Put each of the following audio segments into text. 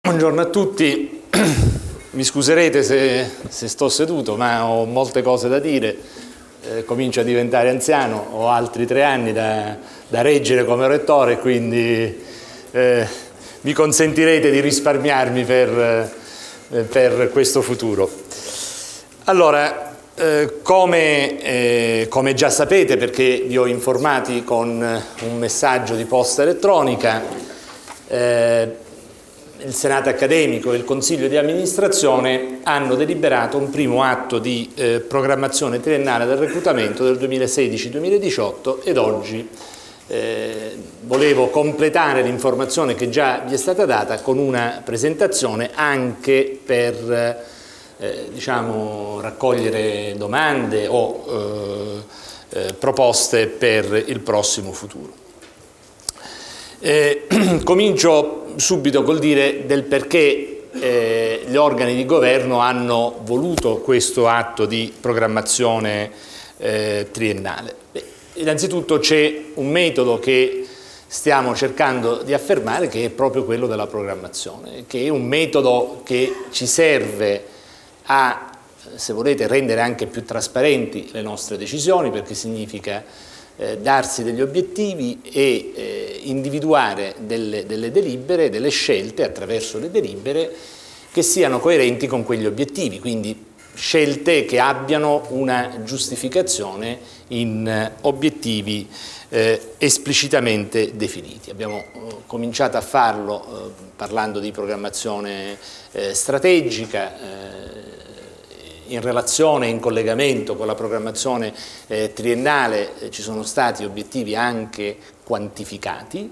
Buongiorno a tutti, mi scuserete se sto seduto, ma ho molte cose da dire, comincio a diventare anziano, ho altri 3 anni da reggere come rettore, quindi mi consentirete di risparmiarmi per questo futuro. Allora, come già sapete, perché vi ho informati con un messaggio di posta elettronica, il Senato accademico e il Consiglio di amministrazione hanno deliberato un primo atto di programmazione triennale del reclutamento del 2016-2018 ed oggi volevo completare l'informazione che già vi è stata data con una presentazione anche per diciamo, raccogliere domande o proposte per il prossimo futuro. Comincio subito col dire del perché gli organi di governo hanno voluto questo atto di programmazione triennale. Innanzitutto c'è un metodo che stiamo cercando di affermare, che è proprio quello della programmazione, che è un metodo che ci serve a, se volete, rendere anche più trasparenti le nostre decisioni, perché significa darsi degli obiettivi e individuare delle delibere, delle scelte attraverso le delibere che siano coerenti con quegli obiettivi, quindi scelte che abbiano una giustificazione in obiettivi esplicitamente definiti. Abbiamo cominciato a farlo parlando di programmazione strategica, in relazione, in collegamento con la programmazione triennale ci sono stati obiettivi anche quantificati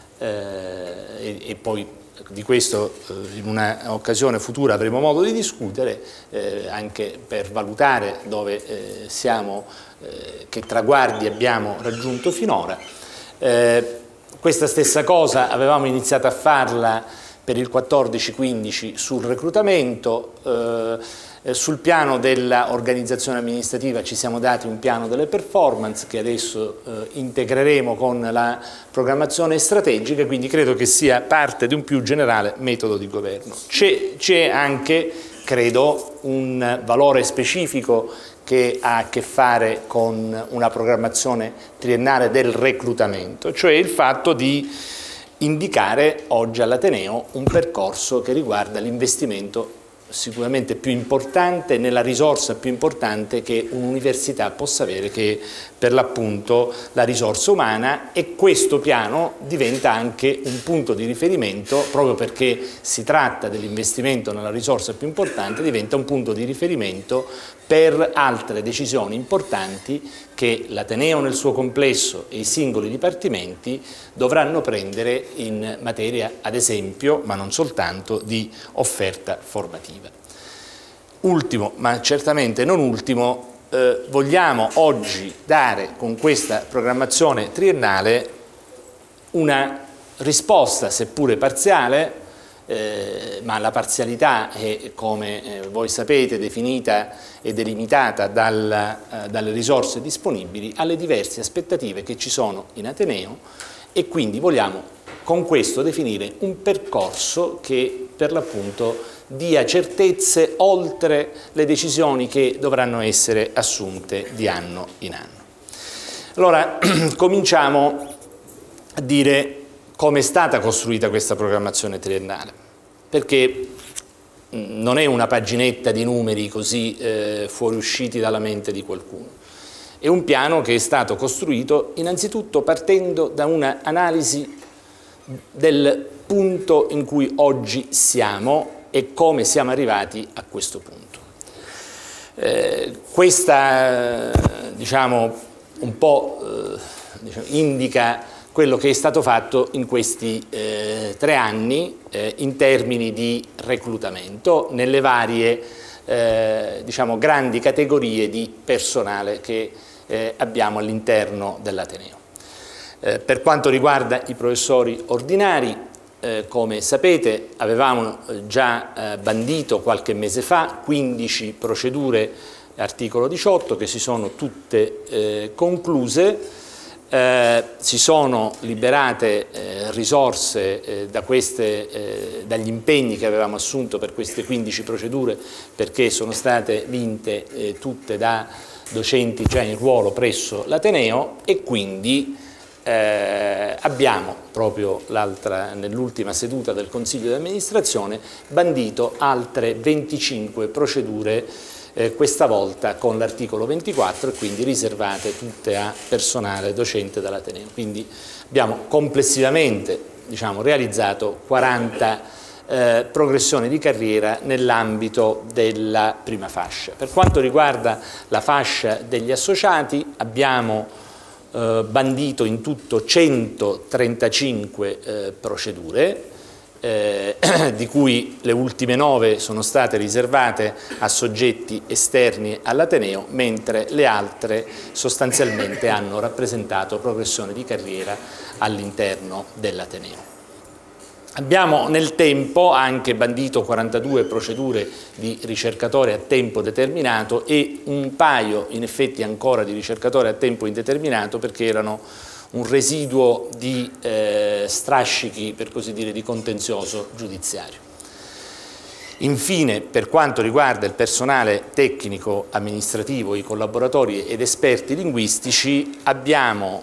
e poi di questo in un'occasione futura avremo modo di discutere anche per valutare dove siamo, che traguardi abbiamo raggiunto finora. Questa stessa cosa avevamo iniziato a farla per il 14-15 sul reclutamento. Sul piano dell'organizzazione amministrativa ci siamo dati un piano delle performance che adesso integreremo con la programmazione strategica, quindi credo che sia parte di un più generale metodo di governo. C'è anche, credo, un valore specifico che ha a che fare con una programmazione triennale del reclutamento, cioè il fatto di indicare oggi all'Ateneo un percorso che riguarda l'investimento sicuramente più importante, nella risorsa più importante che un'università possa avere, che è per l'appunto la risorsa umana, e questo piano diventa anche un punto di riferimento, proprio perché si tratta dell'investimento nella risorsa più importante, diventa un punto di riferimento per altre decisioni importanti che l'Ateneo nel suo complesso e i singoli dipartimenti dovranno prendere in materia, ad esempio, ma non soltanto, di offerta formativa. Ultimo, ma certamente non ultimo, vogliamo oggi dare con questa programmazione triennale una risposta, seppure parziale, ma la parzialità è, come voi sapete, definita e delimitata dalle risorse disponibili, alle diverse aspettative che ci sono in Ateneo, e quindi vogliamo con questo definire un percorso che per l'appunto dia certezze oltre le decisioni che dovranno essere assunte di anno in anno. Allora, cominciamo a dire come è stata costruita questa programmazione triennale, perché non è una paginetta di numeri così fuoriusciti dalla mente di qualcuno. È un piano che è stato costruito innanzitutto partendo da una analisi del punto in cui oggi siamo e come siamo arrivati a questo punto. Questa, diciamo, un po' indica quello che è stato fatto in questi 3 anni in termini di reclutamento nelle varie diciamo, grandi categorie di personale che abbiamo all'interno dell'Ateneo. Per quanto riguarda i professori ordinari, come sapete, avevamo già bandito qualche mese fa 15 procedure articolo 18 che si sono tutte concluse. Si sono liberate risorse dagli impegni che avevamo assunto per queste 15 procedure, perché sono state vinte tutte da docenti già in ruolo presso l'Ateneo, e quindi abbiamo proprio nell'ultima seduta del Consiglio di amministrazione bandito altre 25 procedure, questa volta con l'articolo 24, e quindi riservate tutte a personale docente dall'Ateneo. Quindi abbiamo complessivamente, diciamo, realizzato 40 progressioni di carriera nell'ambito della prima fascia. Per quanto riguarda la fascia degli associati, abbiamo bandito in tutto 135 procedure, di cui le ultime 9 sono state riservate a soggetti esterni all'Ateneo, mentre le altre sostanzialmente hanno rappresentato progressione di carriera all'interno dell'Ateneo. Abbiamo nel tempo anche bandito 42 procedure di ricercatore a tempo determinato e un paio in effetti ancora di ricercatore a tempo indeterminato, perché erano un residuo di strascichi, per così dire, di contenzioso giudiziario. Infine, per quanto riguarda il personale tecnico amministrativo, i collaboratori ed esperti linguistici, abbiamo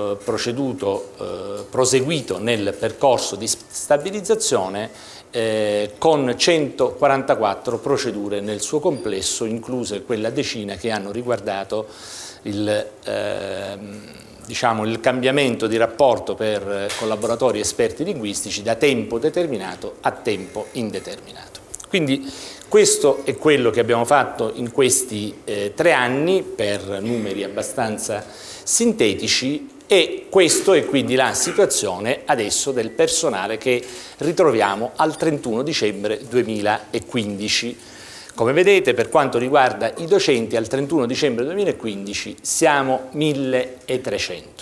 proseguito nel percorso di stabilizzazione con 144 procedure nel suo complesso, incluse quella decina che hanno riguardato il cambiamento di rapporto per collaboratori esperti linguistici da tempo determinato a tempo indeterminato. Quindi questo è quello che abbiamo fatto in questi 3 anni, per numeri abbastanza sintetici, e questo è quindi la situazione adesso del personale che ritroviamo al 31 dicembre 2015. Come vedete, per quanto riguarda i docenti, al 31 dicembre 2015 siamo 1300,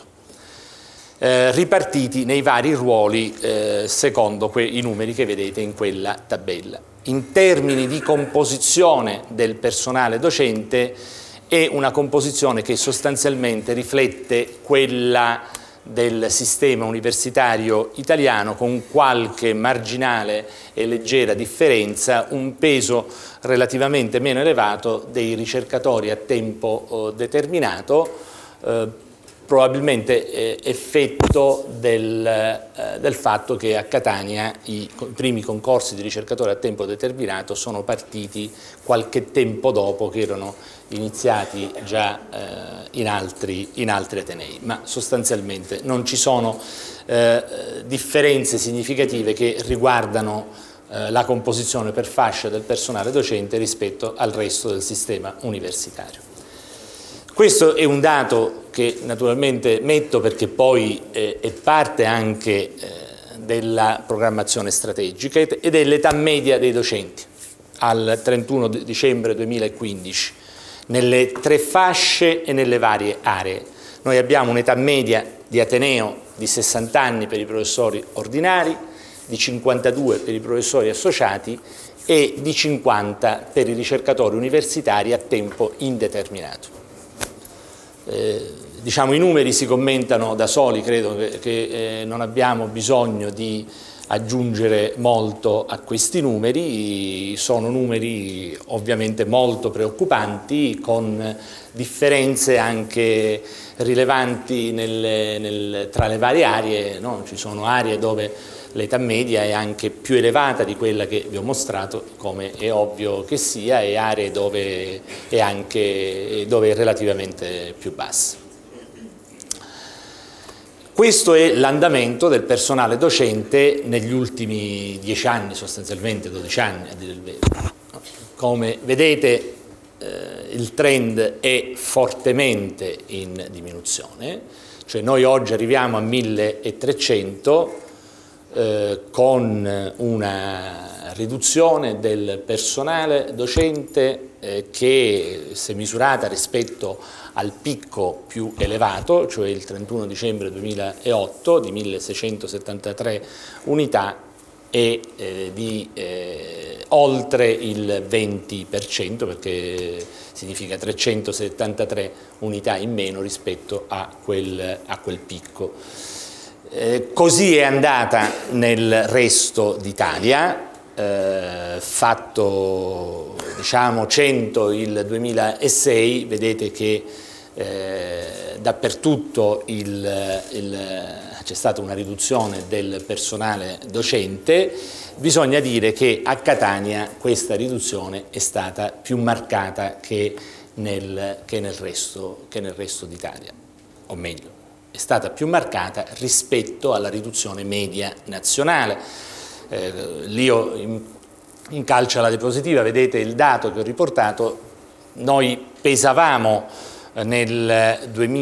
ripartiti nei vari ruoli secondo i numeri che vedete in quella tabella. In termini di composizione del personale docente, è una composizione che sostanzialmente riflette quella del sistema universitario italiano, con qualche marginale e leggera differenza, un peso relativamente meno elevato dei ricercatori a tempo determinato, probabilmente effetto del fatto che a Catania i primi concorsi di ricercatori a tempo determinato sono partiti qualche tempo dopo che erano iniziati già in altri atenei, ma sostanzialmente non ci sono differenze significative che riguardano la composizione per fascia del personale docente rispetto al resto del sistema universitario. Questo è un dato che naturalmente metto perché poi è parte anche della programmazione strategica, ed è l'età media dei docenti al 31 dicembre 2015 nelle 3 fasce e nelle varie aree. Noi abbiamo un'età media di Ateneo di 60 anni per i professori ordinari, di 52 per i professori associati e di 50 per i ricercatori universitari a tempo indeterminato. Diciamo, i numeri si commentano da soli, credo che non abbiamo bisogno di aggiungere molto a questi numeri. Sono numeri ovviamente molto preoccupanti, con differenze anche rilevanti tra le varie aree, no? Ci sono aree dove l'età media è anche più elevata di quella che vi ho mostrato, come è ovvio che sia, e aree dove è relativamente più bassa. Questo è l'andamento del personale docente negli ultimi 10 anni, sostanzialmente 12 anni a dire il vero. Come vedete il trend è fortemente in diminuzione, cioè noi oggi arriviamo a 1300 con una riduzione del personale docente che, se misurata rispetto al picco più elevato, cioè il 31 dicembre 2008 di 1673 unità, è di oltre il 20%, perché significa 373 unità in meno rispetto a quel picco. Così è andata nel resto d'Italia, fatto diciamo 100 il 2006, vedete che dappertutto c'è stata una riduzione del personale docente. Bisogna dire che a Catania questa riduzione è stata più marcata che nel resto d'Italia, o meglio, è stata più marcata rispetto alla riduzione media nazionale. L'io in calcio alla diapositiva vedete il dato che ho riportato. Noi pesavamo nel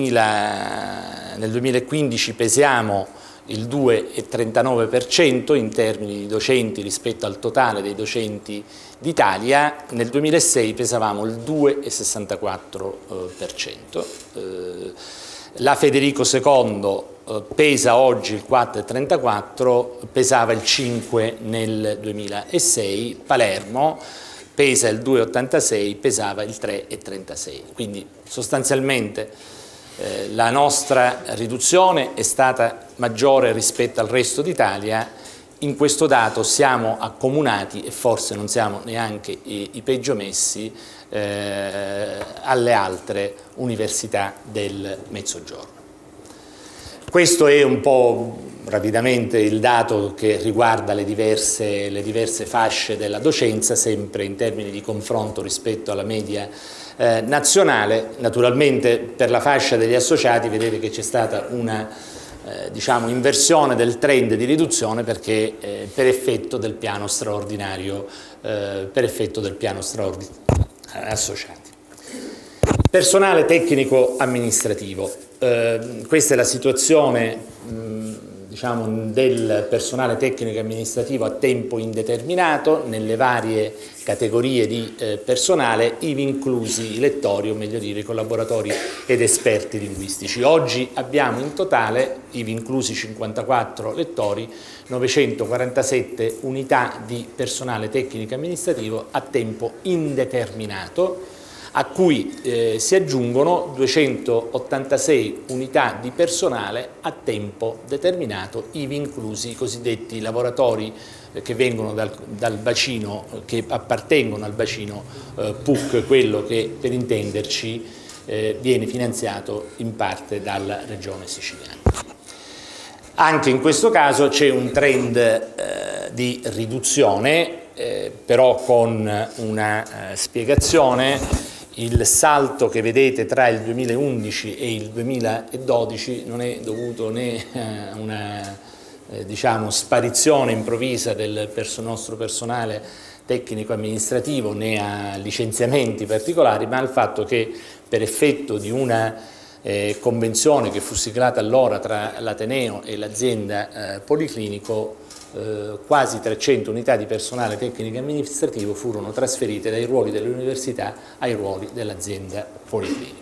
2015 pesiamo il 2,39% in termini di docenti rispetto al totale dei docenti d'Italia, nel 2006 pesavamo il 2,64%. La Federico II pesa oggi il 4,34%, pesava il 5% nel 2006, Palermo pesa il 2,86, pesava il 3,36. Quindi sostanzialmente la nostra riduzione è stata maggiore rispetto al resto d'Italia. In questo dato siamo accomunati, e forse non siamo neanche i peggio messi, alle altre università del Mezzogiorno. Questo è un po' rapidamente il dato che riguarda le diverse fasce della docenza, sempre in termini di confronto rispetto alla media nazionale. Naturalmente per la fascia degli associati vedete che c'è stata una diciamo, inversione del trend di riduzione, perché per effetto del piano straordinario associati. Personale tecnico amministrativo. Questa è la situazione diciamo, del personale tecnico amministrativo a tempo indeterminato nelle varie categorie di personale, ivi inclusi i lettori, o meglio dire i collaboratori ed esperti linguistici. Oggi abbiamo in totale, ivi inclusi 54 lettori, 947 unità di personale tecnico amministrativo a tempo indeterminato, a cui si aggiungono 286 unità di personale a tempo determinato, ivi inclusi i cosiddetti lavoratori che vengono dal bacino, che appartengono al bacino PUC, quello che per intenderci viene finanziato in parte dalla Regione Siciliana. Anche in questo caso c'è un trend di riduzione, però con una spiegazione. Il salto che vedete tra il 2011 e il 2012 non è dovuto né a una diciamo, sparizione improvvisa del nostro personale tecnico amministrativo né a licenziamenti particolari, ma al fatto che per effetto di una convenzione che fu siglata allora tra l'Ateneo e l'azienda Policlinico, quasi 300 unità di personale tecnico amministrativo furono trasferite dai ruoli dell'università ai ruoli dell'azienda Policlinico.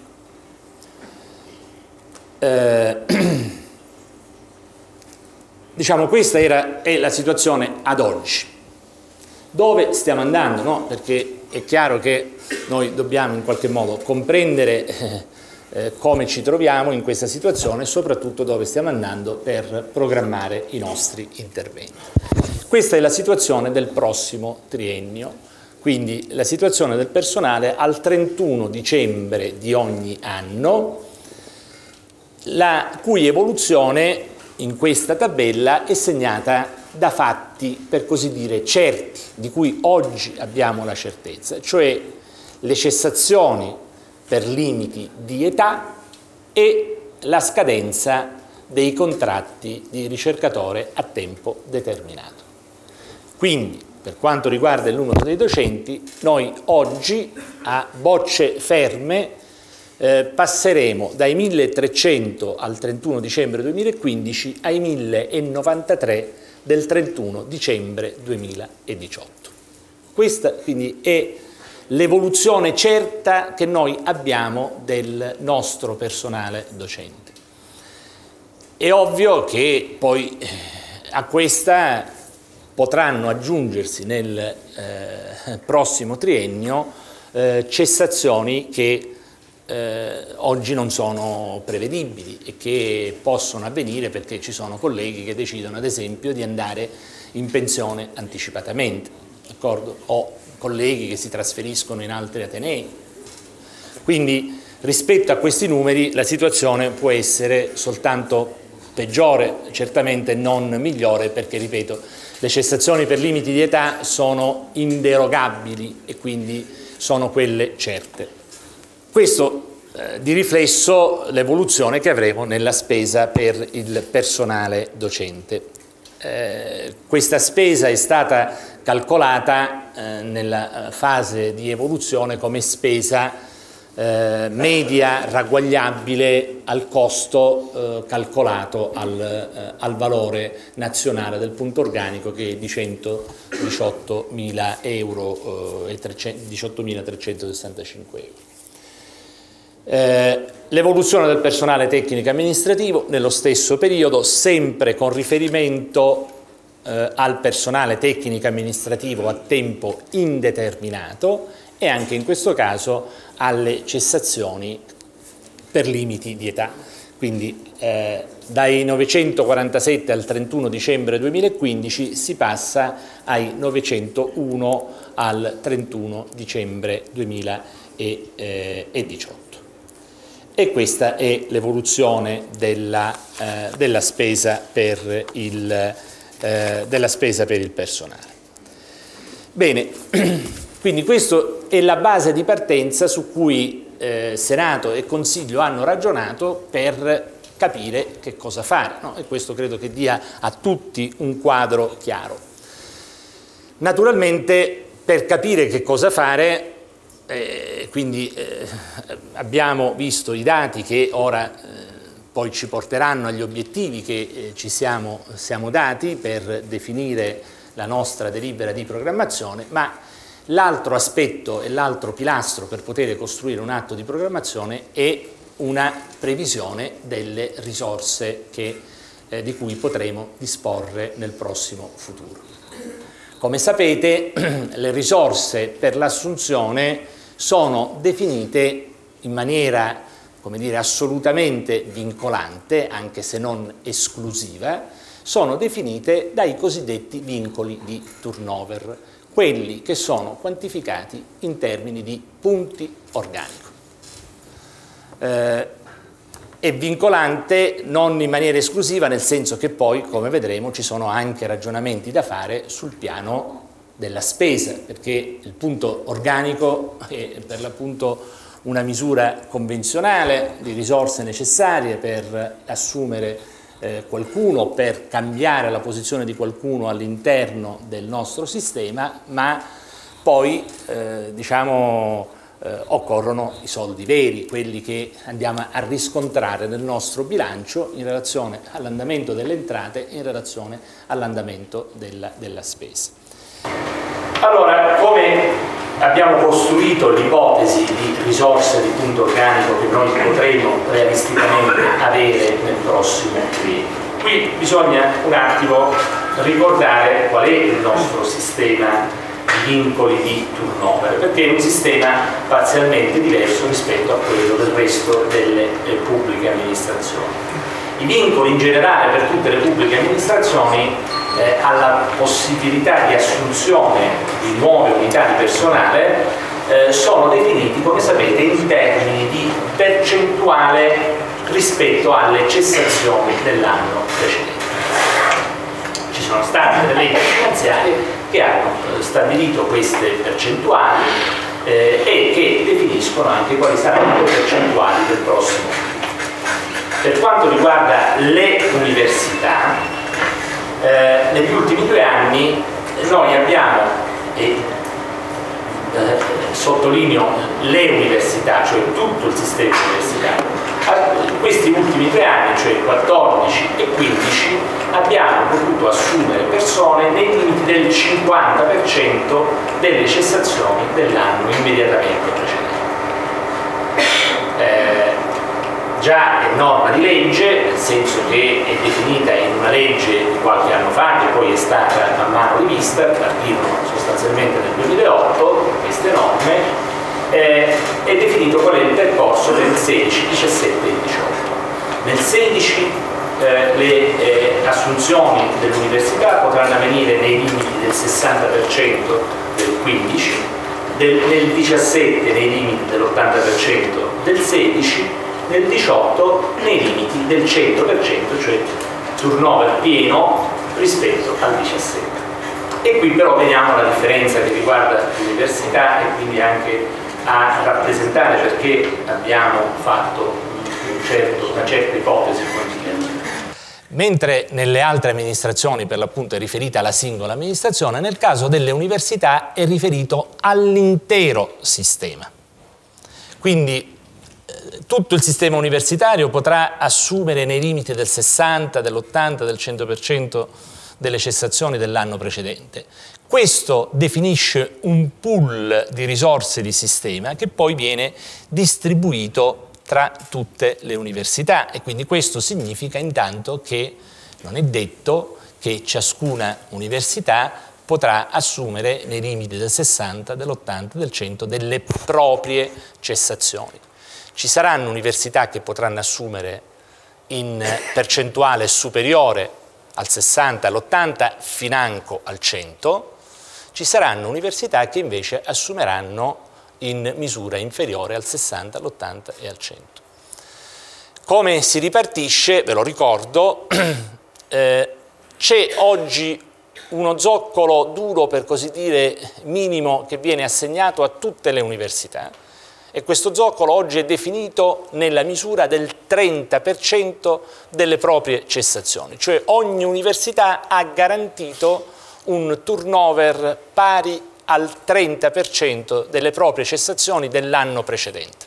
Diciamo, questa è la situazione ad oggi. Dove stiamo andando? No? Perché è chiaro che noi dobbiamo in qualche modo comprendere come ci troviamo in questa situazione e soprattutto dove stiamo andando per programmare i nostri interventi. Questa è la situazione del prossimo triennio, quindi la situazione del personale al 31 dicembre di ogni anno, la cui evoluzione in questa tabella è segnata da fatti, per così dire, certi, di cui oggi abbiamo la certezza, cioè le cessazioni per limiti di età e la scadenza dei contratti di ricercatore a tempo determinato. Quindi, per quanto riguarda il numero dei docenti, noi oggi a bocce ferme passeremo dai 1300 al 31 dicembre 2015 ai 1093 del 31 dicembre 2018. Questa quindi è l'evoluzione certa che noi abbiamo del nostro personale docente. È ovvio che poi a questa potranno aggiungersi nel prossimo triennio cessazioni che oggi non sono prevedibili e che possono avvenire perché ci sono colleghi che decidono ad esempio di andare in pensione anticipatamente, d'accordo? O colleghi che si trasferiscono in altri atenei. Quindi rispetto a questi numeri la situazione può essere soltanto peggiore, certamente non migliore, perché ripeto, le cessazioni per limiti di età sono inderogabili e quindi sono quelle certe. Questo di riflesso l'evoluzione che avremo nella spesa per il personale docente. Questa spesa è stata calcolata nella fase di evoluzione come spesa media ragguagliabile al costo calcolato al valore nazionale del punto organico, che è di 118.000 euro e 18.365 euro. L'evoluzione del personale tecnico amministrativo nello stesso periodo, sempre con riferimento al personale tecnico amministrativo a tempo indeterminato e anche in questo caso alle cessazioni per limiti di età. Quindi dai 947 al 31 dicembre 2015 si passa ai 901 al 31 dicembre 2018. E questa è l'evoluzione della spesa per il personale. Bene, quindi questa è la base di partenza su cui Senato e Consiglio hanno ragionato per capire che cosa fare, no? E questo credo che dia a tutti un quadro chiaro. Naturalmente, per capire che cosa fare, abbiamo visto i dati che ora poi ci porteranno agli obiettivi che ci siamo dati per definire la nostra delibera di programmazione, ma l'altro aspetto e l'altro pilastro per poter costruire un atto di programmazione è una previsione delle risorse di cui potremo disporre nel prossimo futuro. Come sapete, le risorse per l'assunzione sono definite in maniera, come dire, assolutamente vincolante, anche se non esclusiva, sono definite dai cosiddetti vincoli di turnover, quelli che sono quantificati in termini di punti organico. È vincolante non in maniera esclusiva, nel senso che poi, come vedremo, ci sono anche ragionamenti da fare sul piano della spesa, perché il punto organico è per l'appunto una misura convenzionale di risorse necessarie per assumere qualcuno, per cambiare la posizione di qualcuno all'interno del nostro sistema, ma poi occorrono i soldi veri, quelli che andiamo a riscontrare nel nostro bilancio in relazione all'andamento delle entrate e in relazione all'andamento della spesa. Allora, come abbiamo costruito l'ipotesi di risorse di punto organico che noi potremo realisticamente avere nel prossimo triennio? Qui bisogna un attimo ricordare qual è il nostro sistema di vincoli di turnover, perché è un sistema parzialmente diverso rispetto a quello del resto delle pubbliche amministrazioni. I vincoli in generale per tutte le pubbliche amministrazioni alla possibilità di assunzione di nuove unità di personale sono definiti, come sapete, in termini di percentuale rispetto alle cessazioni dell'anno precedente. Ci sono state delle leggi finanziarie che hanno stabilito queste percentuali e che definiscono anche quali saranno le percentuali del prossimo anno. Per quanto riguarda le università, negli ultimi 2 anni noi abbiamo, sottolineo le università, cioè tutto il sistema universitario, in questi ultimi 2 anni, cioè 14 e 15, abbiamo potuto assumere persone nei limiti del 50% delle cessazioni dell'anno immediatamente precedente. già è norma di legge, nel senso che è definita in una legge di qualche anno fa, che poi è stata man mano rivista, partirono sostanzialmente nel 2008 queste norme, è definito qual è il percorso del 16, 17 e 18. Nel 16 le assunzioni dell'università potranno avvenire nei limiti del 60% del 15, nel 17 nei limiti dell'80% del 16, nel 18 nei limiti del 100%, cioè turnover pieno rispetto al 17. E qui però vediamo la differenza che riguarda l'università e quindi anche a rappresentare perché abbiamo fatto una certa ipotesi quantitativa. Mentre nelle altre amministrazioni per l'appunto è riferita alla singola amministrazione, nel caso delle università è riferito all'intero sistema. Quindi tutto il sistema universitario potrà assumere nei limiti del 60, dell'80, del 100% delle cessazioni dell'anno precedente. Questo definisce un pool di risorse di sistema che poi viene distribuito tra tutte le università e quindi questo significa intanto che non è detto che ciascuna università potrà assumere nei limiti del 60, dell'80, del 100 delle proprie cessazioni. Ci saranno università che potranno assumere in percentuale superiore al 60, all'80, financo al 100, ci saranno università che invece assumeranno in misura inferiore al 60, all'80 e al 100. Come si ripartisce, ve lo ricordo, c'è oggi uno zoccolo duro, per così dire, minimo che viene assegnato a tutte le università e questo zoccolo oggi è definito nella misura del 30% delle proprie cessazioni, cioè ogni università ha garantito un turnover pari al 30% delle proprie cessazioni dell'anno precedente.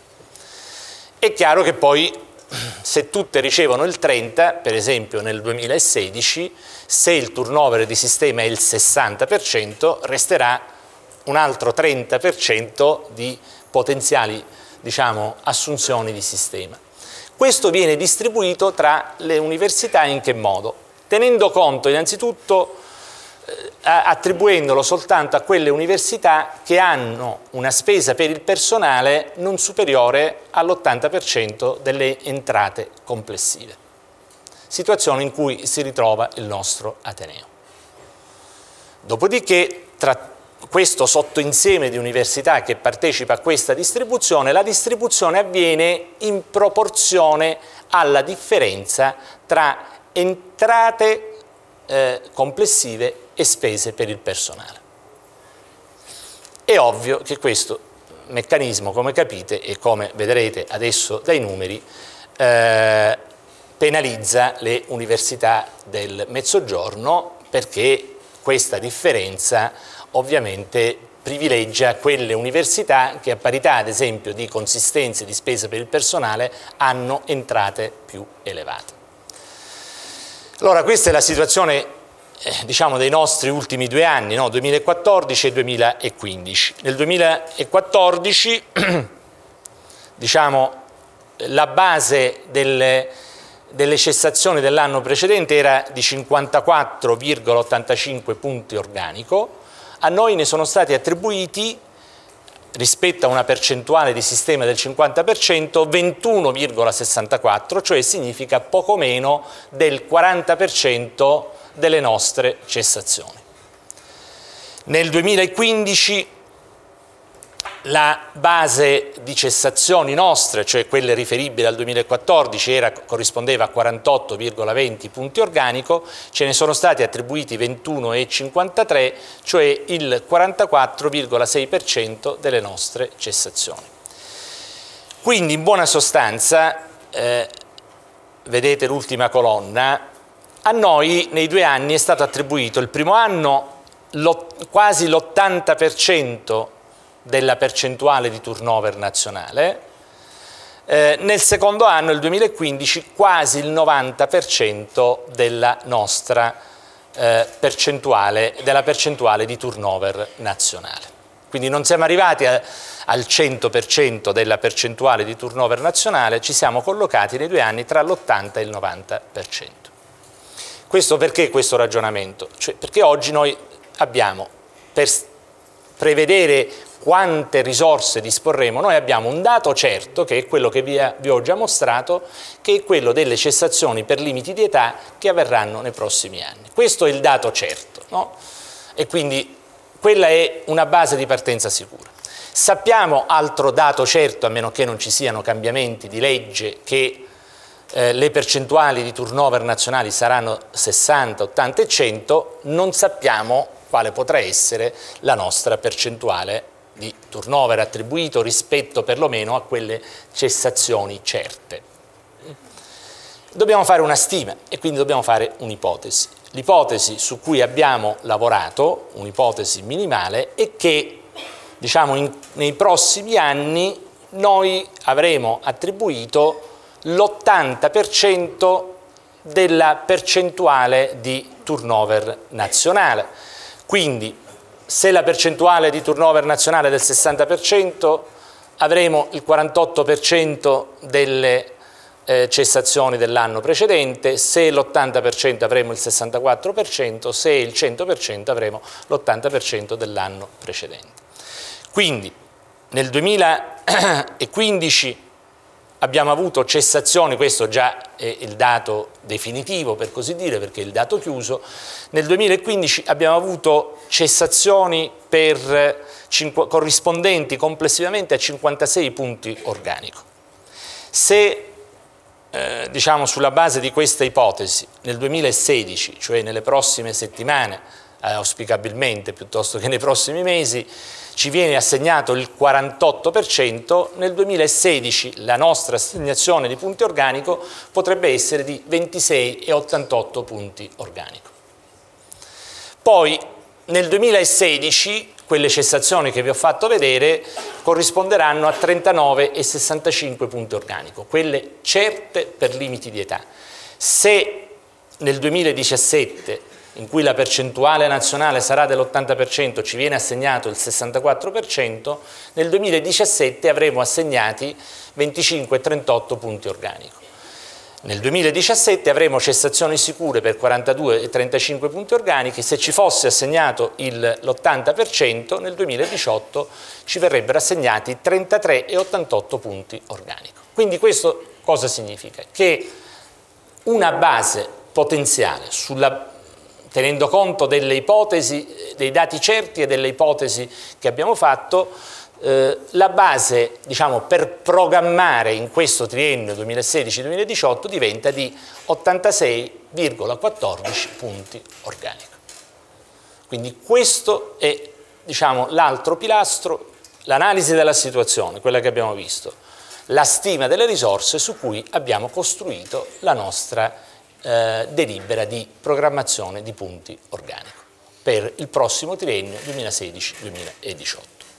È chiaro che poi se tutte ricevono il 30%, per esempio nel 2016, se il turnover di sistema è il 60%, resterà un altro 30% di potenziali, diciamo, assunzioni di sistema. Questo viene distribuito tra le università in che modo? Tenendo conto innanzitutto attribuendolo soltanto a quelle università che hanno una spesa per il personale non superiore all'80% delle entrate complessive, situazione in cui si ritrova il nostro Ateneo. Dopodiché, tra questo sottoinsieme di università che partecipa a questa distribuzione, la distribuzione avviene in proporzione alla differenza tra entrate complessive e spese per il personale. È ovvio che questo meccanismo, come capite e come vedrete adesso dai numeri, penalizza le università del Mezzogiorno perché questa differenza ovviamente privilegia quelle università che a parità ad esempio di consistenza e di spesa per il personale hanno entrate più elevate. Allora questa è la situazione diciamo dei nostri ultimi 2 anni, no? 2014 e 2015. Nel 2014 diciamo, la base delle cessazioni dell'anno precedente era di 54,85 punti organico, a noi ne sono stati attribuiti rispetto a una percentuale di sistema del 50%, 21,64, cioè significa poco meno del 40% delle nostre cessazioni. Nel 2015 la base di cessazioni nostre, cioè quelle riferibili al 2014, corrispondeva a 48,20 punti organico, ce ne sono stati attribuiti 21,53, cioè il 44,6% delle nostre cessazioni. Quindi in buona sostanza, vedete l'ultima colonna, a noi nei 2 anni è stato attribuito il primo anno quasi l'80% della percentuale di turnover nazionale, nel secondo anno, il 2015, quasi il 90% della nostra percentuale di turnover nazionale. Quindi non siamo arrivati al 100% della percentuale di turnover nazionale, ci siamo collocati nei 2 anni tra l'80 e il 90%. Questo perché questo ragionamento? Cioè, perché oggi noi abbiamo, per prevedere quante risorse disporremo, noi abbiamo un dato certo, che è quello che vi ho già mostrato, che è quello delle cessazioni per limiti di età che avverranno nei prossimi anni. Questo è il dato certo, no? E quindi quella è una base di partenza sicura. Sappiamo, altro dato certo, a meno che non ci siano cambiamenti di legge, che le percentuali di turnover nazionali saranno 60, 80 e 100, non sappiamo quale potrà essere la nostra percentuale di turnover attribuito rispetto perlomeno a quelle cessazioni certe. Dobbiamo fare una stima e quindi dobbiamo fare un'ipotesi. L'ipotesi su cui abbiamo lavorato, un'ipotesi minimale, è che, diciamo, nei prossimi anni noi avremo attribuito l'80% della percentuale di turnover nazionale. Quindi, se la percentuale di turnover nazionale è del 60%, avremo il 48% delle cessazioni dell'anno precedente, se l'80% avremo il 64%, se il 100% avremo l'80% dell'anno precedente. Quindi nel 2015 abbiamo avuto cessazioni, questo già è il dato definitivo per così dire, perché è il dato chiuso, nel 2015 abbiamo avuto cessazioni corrispondenti complessivamente a 56 punti organico. Se diciamo sulla base di questa ipotesi nel 2016, cioè nelle prossime settimane, auspicabilmente piuttosto che nei prossimi mesi, ci viene assegnato il 48%, nel 2016 la nostra assegnazione di punti organico potrebbe essere di 26,88 punti organico. Poi nel 2016 quelle cessazioni che vi ho fatto vedere corrisponderanno a 39,65 punti organico, quelle certe per limiti di età. Se nel 2017, in cui la percentuale nazionale sarà dell'80%, ci viene assegnato il 64%, nel 2017 avremo assegnati 25,38 punti organico. Nel 2017 avremo cessazioni sicure per 42,35 punti organici, se ci fosse assegnato l'80% nel 2018 ci verrebbero assegnati 33,88 punti organico. Quindi questo cosa significa? Che una base potenziale tenendo conto delle ipotesi, dei dati certi e delle ipotesi che abbiamo fatto, la base, diciamo, per programmare in questo triennio 2016-2018 diventa di 86,14 punti organico. Quindi questo è, diciamo, l'altro pilastro, l'analisi della situazione, quella che abbiamo visto, la stima delle risorse su cui abbiamo costruito la nostra delibera di programmazione di punti organico per il prossimo triennio 2016-2018.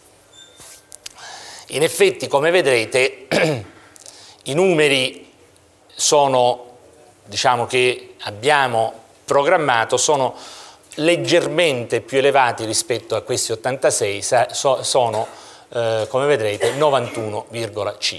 In effetti, come vedrete, i numeri sono, diciamo, che abbiamo programmato sono leggermente più elevati rispetto a questi 86, sono, come vedrete, 91,5.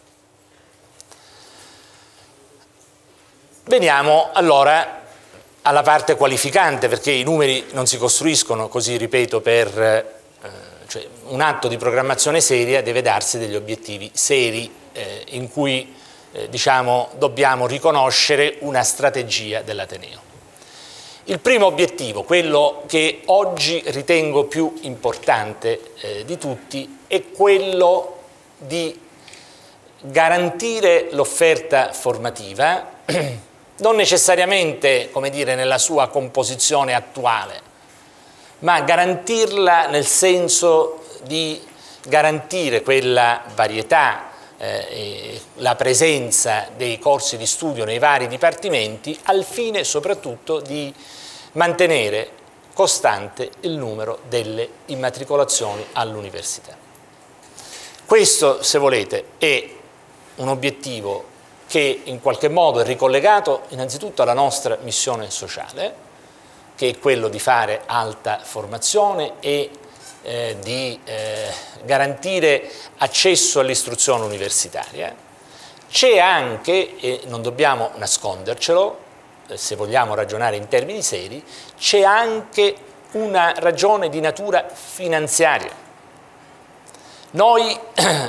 Veniamo allora alla parte qualificante, perché i numeri non si costruiscono così, ripeto, cioè un atto di programmazione seria deve darsi degli obiettivi seri in cui diciamo, dobbiamo riconoscere una strategia dell'Ateneo. Il primo obiettivo, quello che oggi ritengo più importante di tutti, è quello di garantire l'offerta formativa non necessariamente, come dire, nella sua composizione attuale, ma garantirla nel senso di garantire quella varietà, la presenza dei corsi di studio nei vari dipartimenti, al fine soprattutto di mantenere costante il numero delle immatricolazioni all'università. Questo, se volete, è un obiettivo che in qualche modo è ricollegato innanzitutto alla nostra missione sociale, che è quello di fare alta formazione e di garantire accesso all'istruzione universitaria. C'è anche, e non dobbiamo nascondercelo, se vogliamo ragionare in termini seri, c'è anche una ragione di natura finanziaria. Noi,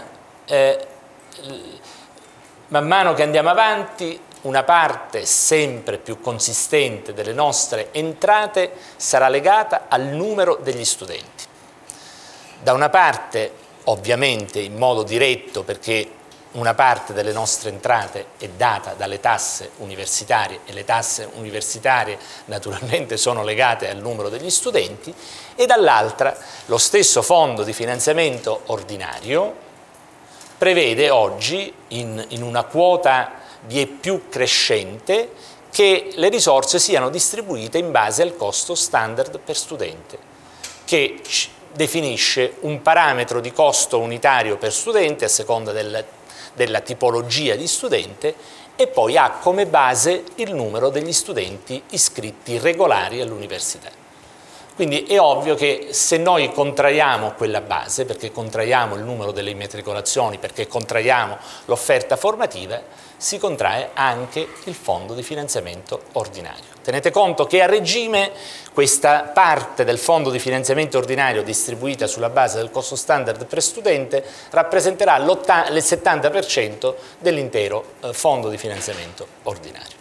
man mano che andiamo avanti, una parte sempre più consistente delle nostre entrate sarà legata al numero degli studenti. Da una parte, ovviamente, in modo diretto, perché una parte delle nostre entrate è data dalle tasse universitarie e le tasse universitarie naturalmente sono legate al numero degli studenti, e dall'altra lo stesso fondo di finanziamento ordinario prevede oggi in una quota vieppiù crescente che le risorse siano distribuite in base al costo standard per studente, che definisce un parametro di costo unitario per studente a seconda della tipologia di studente e poi ha come base il numero degli studenti iscritti regolari all'università. Quindi è ovvio che se noi contraiamo quella base, perché contraiamo il numero delle immatricolazioni, perché contraiamo l'offerta formativa, si contrae anche il fondo di finanziamento ordinario. Tenete conto che a regime questa parte del fondo di finanziamento ordinario distribuita sulla base del costo standard per studente rappresenterà il 70% dell'intero fondo di finanziamento ordinario.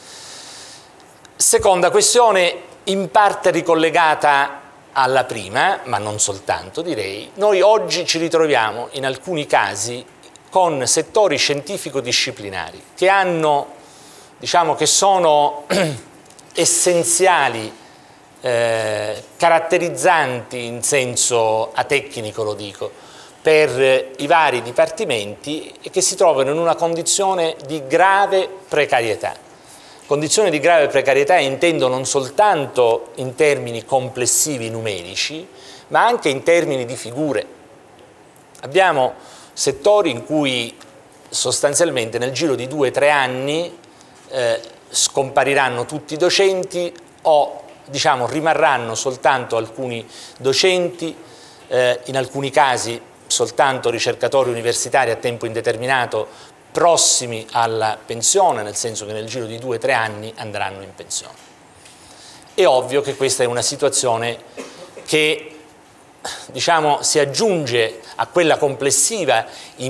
Seconda questione, in parte ricollegata alla prima, ma non soltanto direi, noi oggi ci ritroviamo in alcuni casi con settori scientifico-disciplinari che hanno, diciamo che sono essenziali, caratterizzanti in senso atecnico, lo dico, per i vari dipartimenti e che si trovano in una condizione di grave precarietà. Condizione di grave precarietà intendo non soltanto in termini complessivi numerici, ma anche in termini di figure. Abbiamo settori in cui sostanzialmente nel giro di 2 o 3 anni scompariranno tutti i docenti o diciamo rimarranno soltanto alcuni docenti, in alcuni casi soltanto ricercatori universitari a tempo indeterminato prossimi alla pensione, nel senso che nel giro di 2 o 3 anni andranno in pensione. È ovvio che questa è una situazione che diciamo, si aggiunge a quella complessiva, i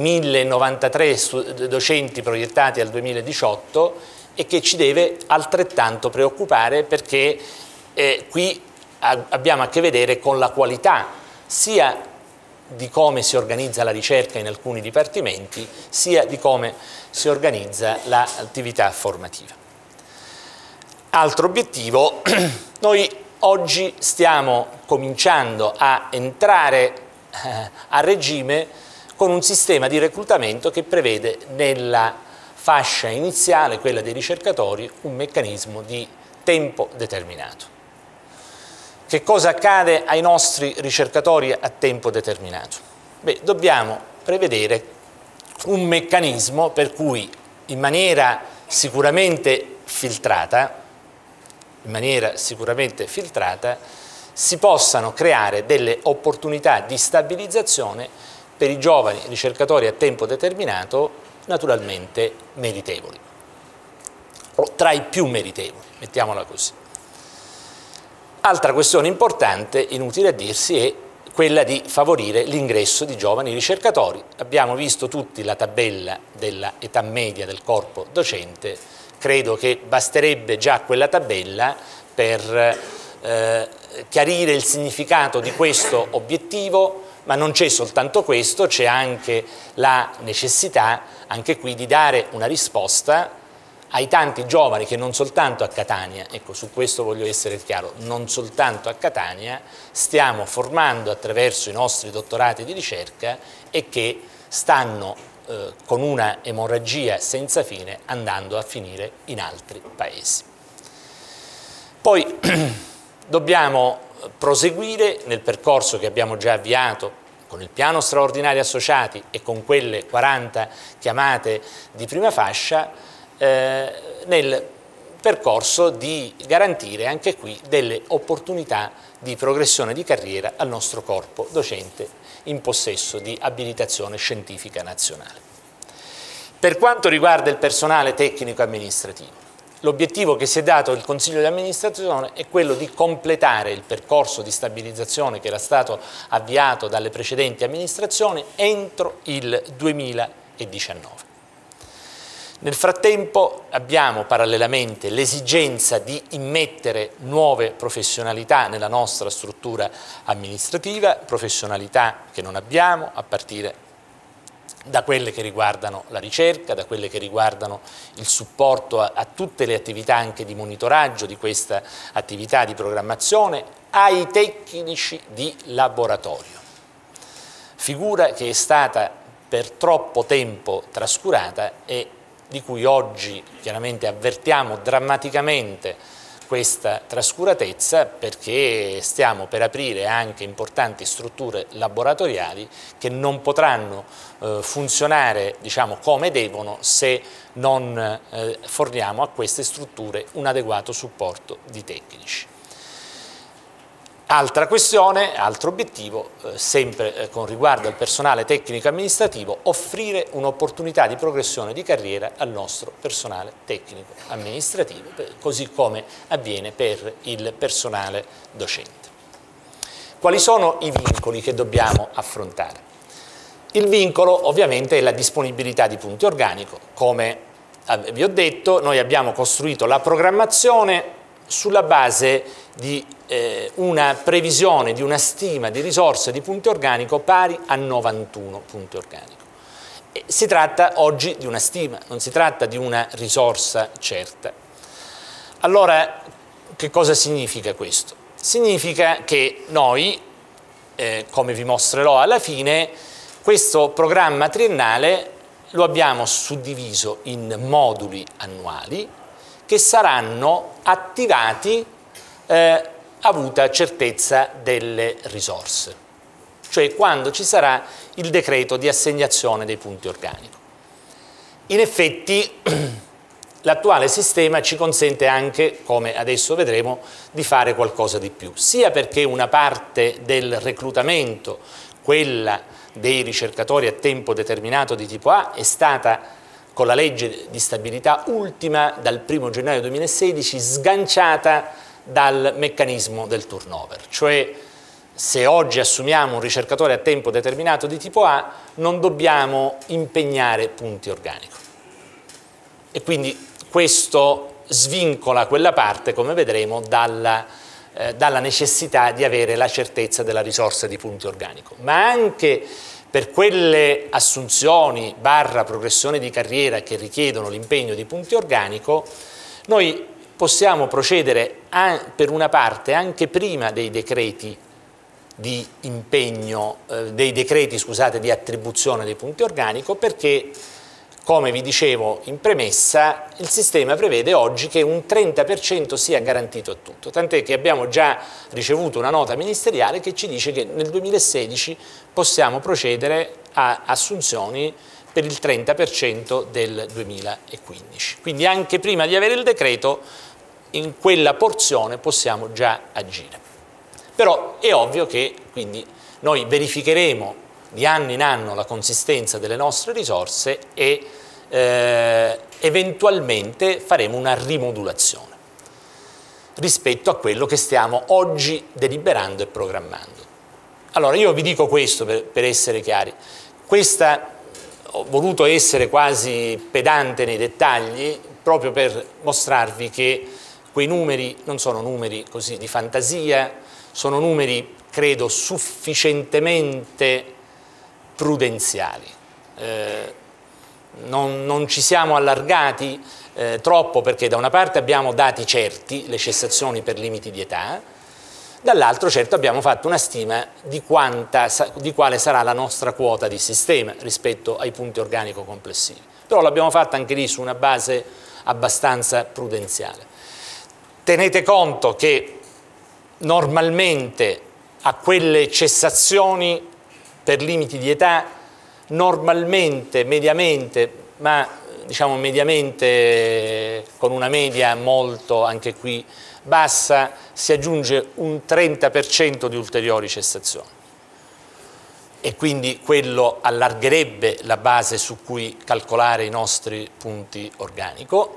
1093 docenti proiettati al 2018, e che ci deve altrettanto preoccupare perché qui abbiamo a che vedere con la qualità sia di come si organizza la ricerca in alcuni dipartimenti, sia di come si organizza l'attività formativa. Altro obiettivo, noi oggi stiamo cominciando a entrare a regime con un sistema di reclutamento che prevede nella fascia iniziale, quella dei ricercatori, un meccanismo di tempo determinato. Che cosa accade ai nostri ricercatori a tempo determinato? Beh, dobbiamo prevedere un meccanismo per cui in maniera sicuramente filtrata si possano creare delle opportunità di stabilizzazione per i giovani ricercatori a tempo determinato, naturalmente meritevoli, o tra i più meritevoli, mettiamola così. Altra questione importante, inutile a dirsi, è quella di favorire l'ingresso di giovani ricercatori. Abbiamo visto tutti la tabella dell'età media del corpo docente, credo che basterebbe già quella tabella per chiarire il significato di questo obiettivo, ma non c'è soltanto questo, c'è anche la necessità, anche qui, di dare una risposta ai tanti giovani che non soltanto a Catania, ecco, su questo voglio essere chiaro, non soltanto a Catania stiamo formando attraverso i nostri dottorati di ricerca e che stanno con una emorragia senza fine andando a finire in altri paesi. Poi dobbiamo proseguire nel percorso che abbiamo già avviato con il piano straordinario associati e con quelle 40 chiamate di prima fascia, nel percorso di garantire anche qui delle opportunità di progressione di carriera al nostro corpo docente in possesso di abilitazione scientifica nazionale. Per quanto riguarda il personale tecnico amministrativo, l'obiettivo che si è dato il Consiglio di amministrazione è quello di completare il percorso di stabilizzazione che era stato avviato dalle precedenti amministrazioni entro il 2019. Nel frattempo abbiamo parallelamente l'esigenza di immettere nuove professionalità nella nostra struttura amministrativa, professionalità che non abbiamo, a partire da quelle che riguardano la ricerca, da quelle che riguardano il supporto a tutte le attività anche di monitoraggio di questa attività di programmazione, ai tecnici di laboratorio. Figura che è stata per troppo tempo trascurata e di cui oggi chiaramente avvertiamo drammaticamente questa trascuratezza, perché stiamo per aprire anche importanti strutture laboratoriali che non potranno funzionare, diciamo, come devono se non forniamo a queste strutture un adeguato supporto di tecnici. Altra questione, altro obiettivo, sempre con riguardo al personale tecnico amministrativo, offrire un'opportunità di progressione di carriera al nostro personale tecnico amministrativo, così come avviene per il personale docente. Quali sono i vincoli che dobbiamo affrontare? Il vincolo ovviamente è la disponibilità di punti organico. Come vi ho detto, noi abbiamo costruito la programmazione sulla base di una previsione, di una stima di risorse di punti organico pari a 91 punti organico. Si tratta oggi di una stima, non si tratta di una risorsa certa. Allora, che cosa significa questo? Significa che noi, come vi mostrerò alla fine, questo programma triennale lo abbiamo suddiviso in moduli annuali che saranno attivati avuta certezza delle risorse, cioè quando ci sarà il decreto di assegnazione dei punti organico. In effetti l'attuale sistema ci consente anche, come adesso vedremo, di fare qualcosa di più, sia perché una parte del reclutamento, quella dei ricercatori a tempo determinato di tipo A, è stata con la legge di stabilità ultima dal 1° gennaio 2016 sganciata dal meccanismo del turnover, cioè se oggi assumiamo un ricercatore a tempo determinato di tipo A non dobbiamo impegnare punti organico e quindi questo svincola quella parte, come vedremo, dalla necessità di avere la certezza della risorsa di punti organico, ma anche per quelle assunzioni / progressione di carriera che richiedono l'impegno di punti organico, noi possiamo procedere per una parte anche prima dei decreti di impegno, di attribuzione dei punti organico, perché, come vi dicevo in premessa, il sistema prevede oggi che un 30% sia garantito a tutto, tant'è che abbiamo già ricevuto una nota ministeriale che ci dice che nel 2016 possiamo procedere a assunzioni per il 30% del 2015. Quindi anche prima di avere il decreto, in quella porzione possiamo già agire. Però è ovvio che quindi noi verificheremo di anno in anno la consistenza delle nostre risorse e eventualmente faremo una rimodulazione rispetto a quello che stiamo oggi deliberando e programmando. Allora io vi dico questo per essere chiari, ho voluto essere quasi pedante nei dettagli proprio per mostrarvi che quei numeri non sono numeri così di fantasia, sono numeri, credo, sufficientemente prudenziali. Non ci siamo allargati troppo perché da una parte abbiamo dati certi, le cessazioni per limiti di età, dall'altro certo abbiamo fatto una stima di quale sarà la nostra quota di sistema rispetto ai punti organico complessivi. Però l'abbiamo fatta anche lì su una base abbastanza prudenziale. Tenete conto che normalmente a quelle cessazioni per limiti di età, normalmente, mediamente, ma diciamo mediamente, con una media molto anche qui bassa, si aggiunge un 30% di ulteriori cessazioni e quindi quello allargherebbe la base su cui calcolare i nostri punti organico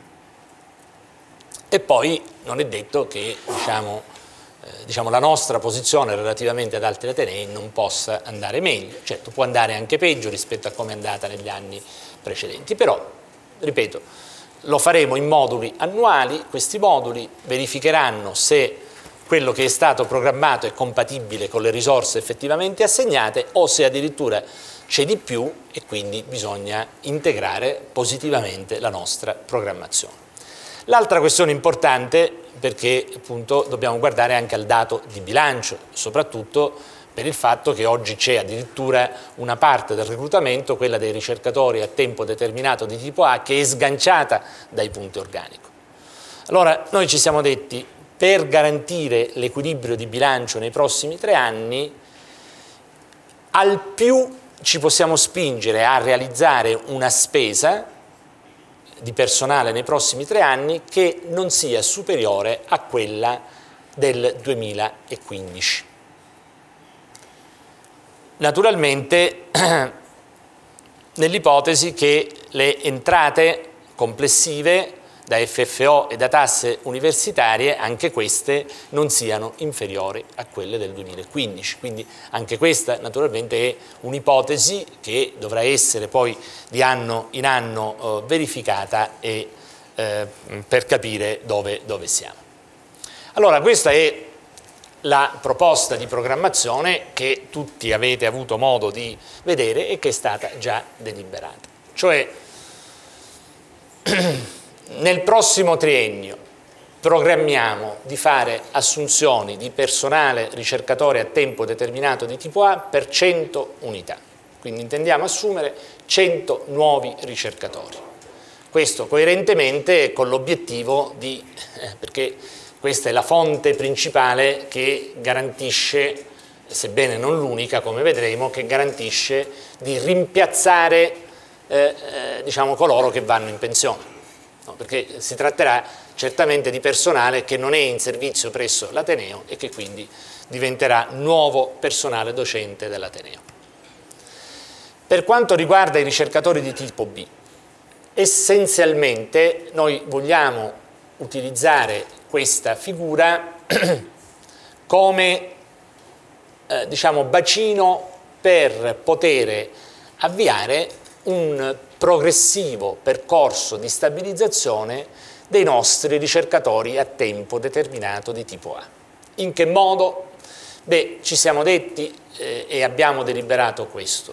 e poi non è detto che diciamo, la nostra posizione relativamente ad altri atenei non possa andare meglio, certo può andare anche peggio rispetto a come è andata negli anni precedenti, però, ripeto, lo faremo in moduli annuali, questi moduli verificheranno se quello che è stato programmato è compatibile con le risorse effettivamente assegnate o se addirittura c'è di più e quindi bisogna integrare positivamente la nostra programmazione. L'altra questione importante, perché appunto dobbiamo guardare anche al dato di bilancio, soprattutto per il fatto che oggi c'è addirittura una parte del reclutamento, quella dei ricercatori a tempo determinato di tipo A, che è sganciata dai punti organico. Allora noi ci siamo detti, per garantire l'equilibrio di bilancio nei prossimi 3 anni, al più ci possiamo spingere a realizzare una spesa di personale nei prossimi 3 anni che non sia superiore a quella del 2015. Naturalmente nell'ipotesi che le entrate complessive da FFO e da tasse universitarie, anche queste, non siano inferiori a quelle del 2015. Quindi anche questa naturalmente è un'ipotesi che dovrà essere poi di anno in anno verificata e, per capire dove siamo. Allora questa è la proposta di programmazione che tutti avete avuto modo di vedere e che è stata già deliberata. Cioè nel prossimo triennio programmiamo di fare assunzioni di personale ricercatore a tempo determinato di tipo A per 100 unità, quindi intendiamo assumere 100 nuovi ricercatori. Questo coerentemente con l'obiettivo di, perché questa è la fonte principale che garantisce, sebbene non l'unica come vedremo, che garantisce di rimpiazzare diciamo, coloro che vanno in pensione. No, perché si tratterà certamente di personale che non è in servizio presso l'Ateneo e che quindi diventerà nuovo personale docente dell'Ateneo. Per quanto riguarda i ricercatori di tipo B, essenzialmente noi vogliamo utilizzare questa figura come diciamo, bacino per poter avviare un progressivo percorso di stabilizzazione dei nostri ricercatori a tempo determinato di tipo A. In che modo? Beh, ci siamo detti e abbiamo deliberato questo.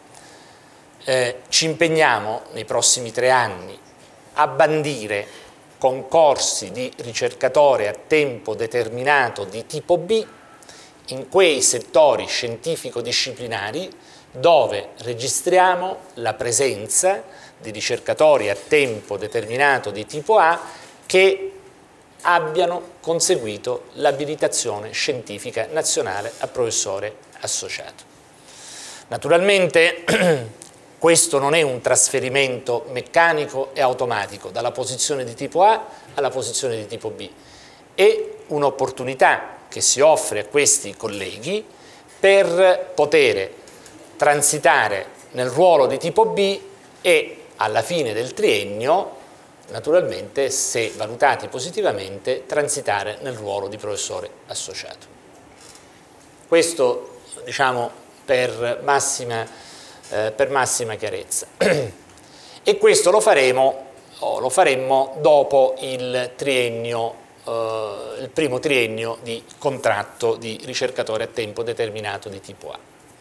Ci impegniamo nei prossimi 3 anni a bandire concorsi di ricercatore a tempo determinato di tipo B in quei settori scientifico-disciplinari dove registriamo la presenza di ricercatori a tempo determinato di tipo A che abbiano conseguito l'abilitazione scientifica nazionale a professore associato. Naturalmente questo non è un trasferimento meccanico e automatico dalla posizione di tipo A alla posizione di tipo B, è un'opportunità che si offre a questi colleghi per poter transitare nel ruolo di tipo B e alla fine del triennio, naturalmente, se valutati positivamente, transitare nel ruolo di professore associato. Questo, diciamo, per massima chiarezza. E questo lo faremmo dopo il triennio, il primo triennio di contratto di ricercatore a tempo determinato di tipo A.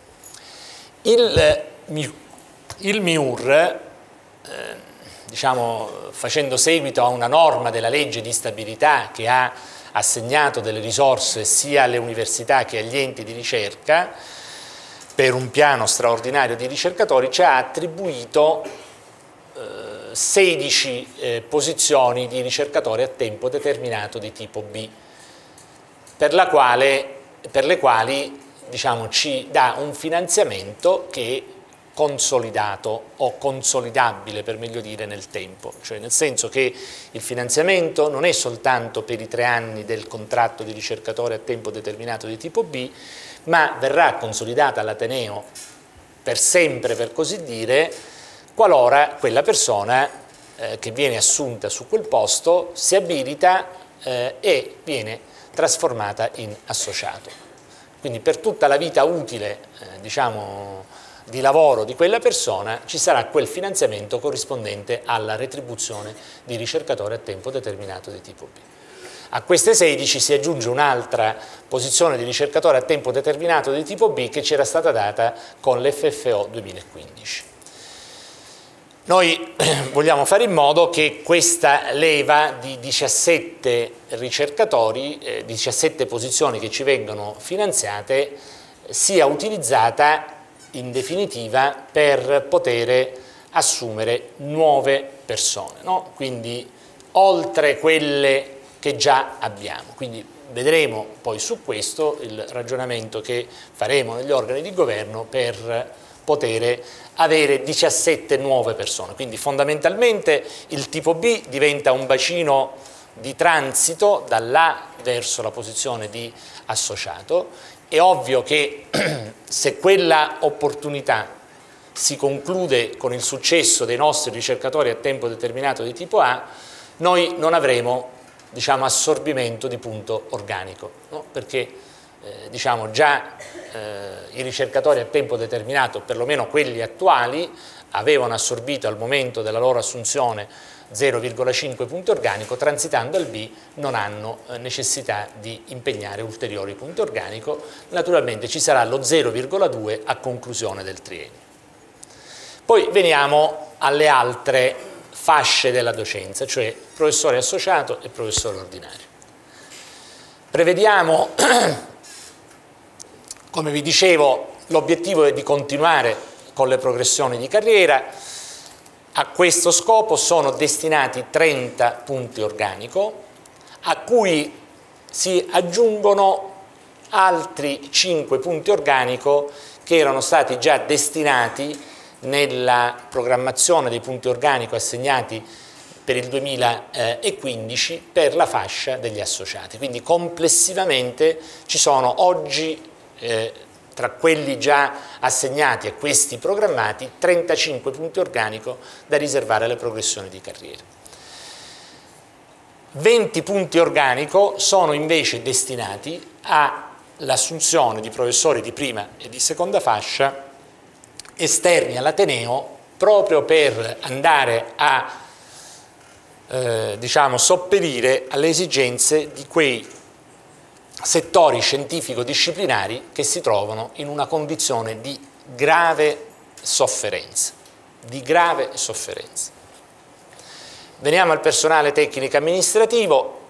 Il MIUR, diciamo, facendo seguito a una norma della legge di stabilità che ha assegnato delle risorse sia alle università che agli enti di ricerca per un piano straordinario di ricercatori, ci ha attribuito 16 posizioni di ricercatori a tempo determinato di tipo B, per le quali diciamo, ci dà un finanziamento che consolidato o consolidabile, per meglio dire, nel tempo, cioè nel senso che il finanziamento non è soltanto per i 3 anni del contratto di ricercatore a tempo determinato di tipo B, ma verrà consolidata all'Ateneo per sempre, per così dire, qualora quella persona che viene assunta su quel posto si abilita e viene trasformata in associato. Quindi per tutta la vita utile, diciamo, di lavoro di quella persona ci sarà quel finanziamento corrispondente alla retribuzione di ricercatore a tempo determinato di tipo B. A queste 16 si aggiunge un'altra posizione di ricercatore a tempo determinato di tipo B che ci era stata data con l'FFO 2015. Noi vogliamo fare in modo che questa leva di 17 ricercatori, 17 posizioni che ci vengono finanziate, sia utilizzata in definitiva per poter assumere nuove persone, no? Quindi oltre quelle che già abbiamo. Quindi vedremo poi su questo il ragionamento che faremo negli organi di governo per poter avere 17 nuove persone. Quindi fondamentalmente il tipo B diventa un bacino di transito da là verso la posizione di associato. È ovvio che se quella opportunità si conclude con il successo dei nostri ricercatori a tempo determinato di tipo A, noi non avremo, diciamo, assorbimento di punto organico, no? Perché diciamo già i ricercatori a tempo determinato, perlomeno quelli attuali, avevano assorbito al momento della loro assunzione 0,5 punti organico, transitando al B non hanno necessità di impegnare ulteriori punti organico. Naturalmente ci sarà lo 0,2 a conclusione del triennio. Poi veniamo alle altre fasce della docenza, cioè professore associato e professore ordinario. Prevediamo, come vi dicevo, l'obiettivo è di continuare con le progressioni di carriera. A questo scopo sono destinati 30 punti organico, a cui si aggiungono altri 5 punti organico che erano stati già destinati nella programmazione dei punti organico assegnati per il 2015 per la fascia degli associati. Quindi complessivamente ci sono oggi, tra quelli già assegnati e questi programmati, 35 punti organico da riservare alle progressioni di carriera. 20 punti organico sono invece destinati all'assunzione di professori di prima e di seconda fascia esterni all'Ateneo, proprio per andare a diciamo, sopperire alle esigenze di quei settori scientifico-disciplinari che si trovano in una condizione di grave sofferenza. Veniamo al personale tecnico amministrativo.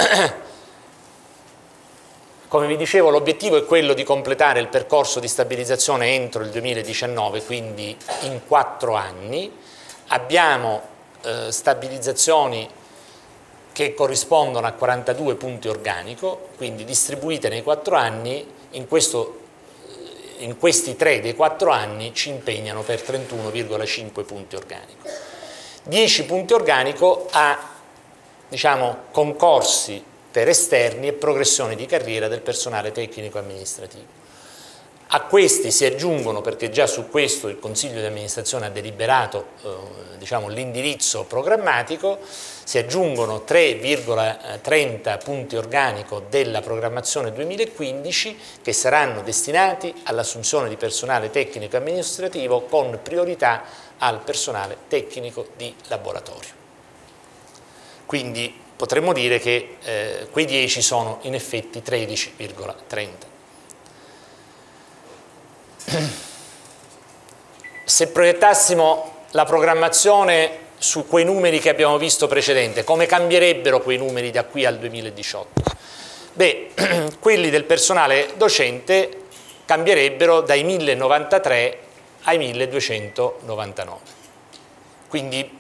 Come vi dicevo, l'obiettivo è quello di completare il percorso di stabilizzazione entro il 2019, quindi in 4 anni. Abbiamo stabilizzazioni che corrispondono a 42 punti organico, quindi distribuite nei 4 anni. In questi 3 dei 4 anni ci impegnano per 31,5 punti organico. 10 punti organico a, diciamo, concorsi per esterni e progressioni di carriera del personale tecnico amministrativo. A questi si aggiungono, perché già su questo il Consiglio di amministrazione ha deliberato diciamo, l'indirizzo programmatico, si aggiungono 3,30 punti organico della programmazione 2015 che saranno destinati all'assunzione di personale tecnico amministrativo con priorità al personale tecnico di laboratorio. Quindi potremmo dire che quei 10 sono in effetti 13,30. Se proiettassimo la programmazione su quei numeri che abbiamo visto precedente, come cambierebbero quei numeri da qui al 2018? Beh, quelli del personale docente cambierebbero dai 1093 ai 1299. Quindi,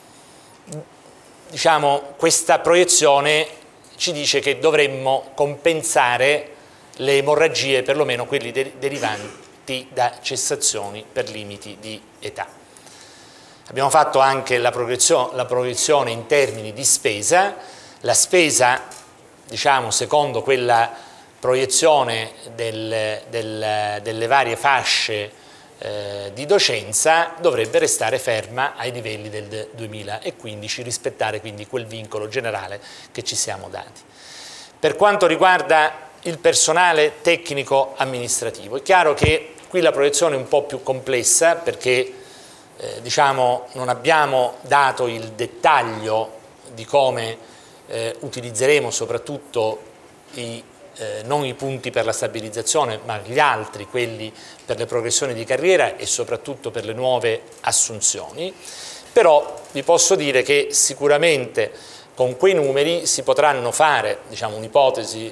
diciamo, questa proiezione ci dice che dovremmo compensare le emorragie, perlomeno quelli derivanti afflitti da cessazioni per limiti di età. Abbiamo fatto anche la proiezione in termini di spesa. La spesa, diciamo, secondo quella proiezione delle varie fasce di docenza, dovrebbe restare ferma ai livelli del 2015, rispettare quindi quel vincolo generale che ci siamo dati. Per quanto riguarda il personale tecnico amministrativo, è chiaro che qui la proiezione è un po' più complessa perché diciamo, non abbiamo dato il dettaglio di come utilizzeremo soprattutto non i punti per la stabilizzazione, ma gli altri, quelli per le progressioni di carriera e soprattutto per le nuove assunzioni. Però vi posso dire che sicuramente con quei numeri si potranno fare, diciamo, un'ipotesi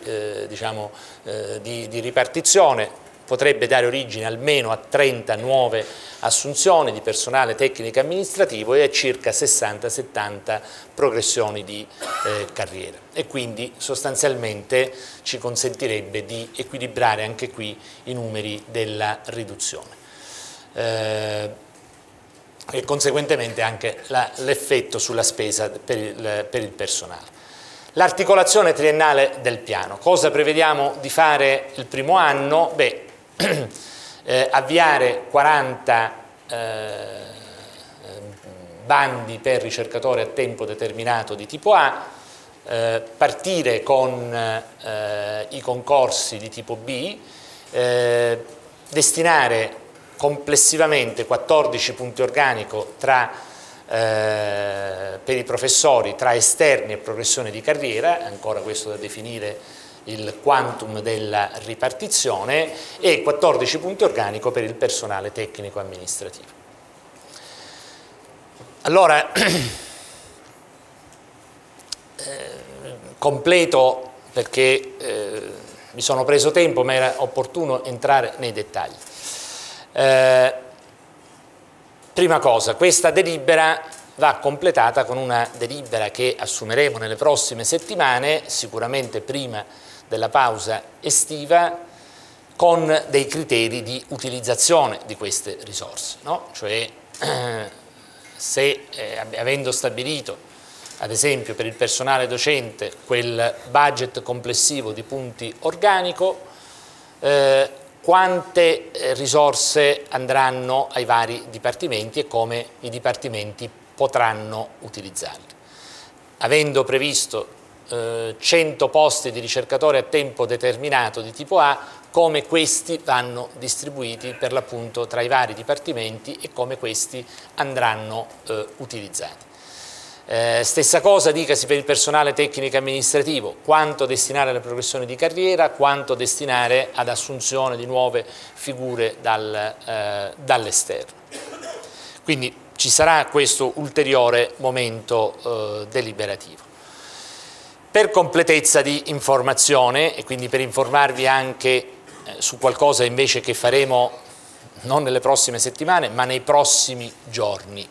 di ripartizione, potrebbe dare origine almeno a 30 nuove assunzioni di personale tecnico amministrativo e a circa 60-70 progressioni di carriera, e quindi sostanzialmente ci consentirebbe di equilibrare anche qui i numeri della riduzione e conseguentemente anche l'effetto sulla spesa per il personale. L'articolazione triennale del piano. Cosa prevediamo di fare il primo anno? Beh, avviare 40 bandi per ricercatori a tempo determinato di tipo A, partire con i concorsi di tipo B, destinare complessivamente 14 punti organico per i professori tra esterni e progressione di carriera, ancora questo da definire il quantum della ripartizione, e 14 punti organico per il personale tecnico amministrativo. Allora, completo perché mi sono preso tempo, ma era opportuno entrare nei dettagli. Prima cosa, questa delibera va completata con una delibera che assumeremo nelle prossime settimane, sicuramente prima della pausa estiva, con dei criteri di utilizzazione di queste risorse, no? Cioè se avendo stabilito ad esempio per il personale docente quel budget complessivo di punti organico, quante risorse andranno ai vari dipartimenti e come i dipartimenti potranno utilizzarli. Avendo previsto 100 posti di ricercatore a tempo determinato di tipo A, come questi vanno distribuiti per l'appunto tra i vari dipartimenti e come questi andranno utilizzati. Stessa cosa dicasi per il personale tecnico amministrativo, quanto destinare alle progressioni di carriera, quanto destinare ad assunzione di nuove figure dall'esterno. Quindi ci sarà questo ulteriore momento deliberativo. Per completezza di informazione, e quindi per informarvi anche su qualcosa invece che faremo non nelle prossime settimane ma nei prossimi giorni,